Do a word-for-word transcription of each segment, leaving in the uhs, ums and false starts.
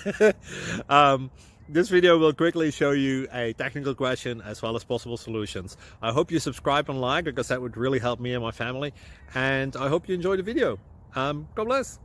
um, this video will quickly show you a technical question as well as possible solutions. I hope you subscribe and like, because that would really help me and my family. And I hope you enjoy the video. Um, God bless.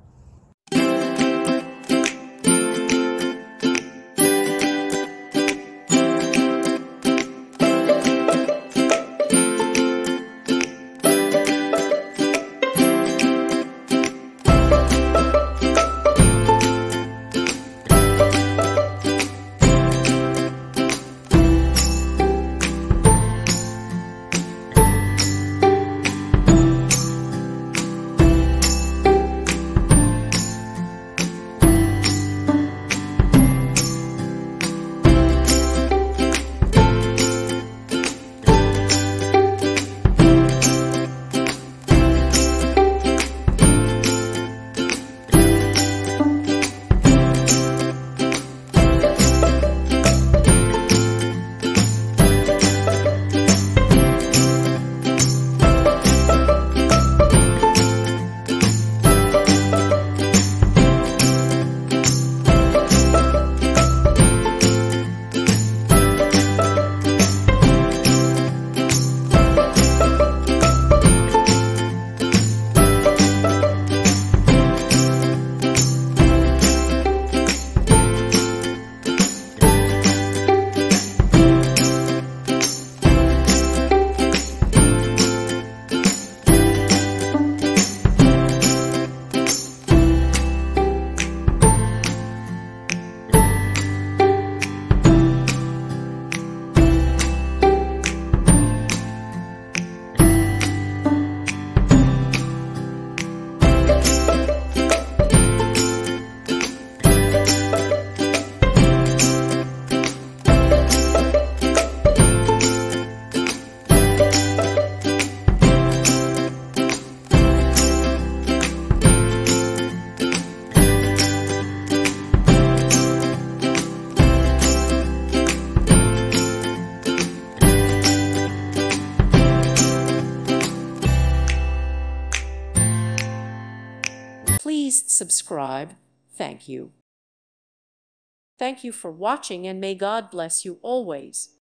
Please subscribe. Thank you. Thank you for watching, and may God bless you always.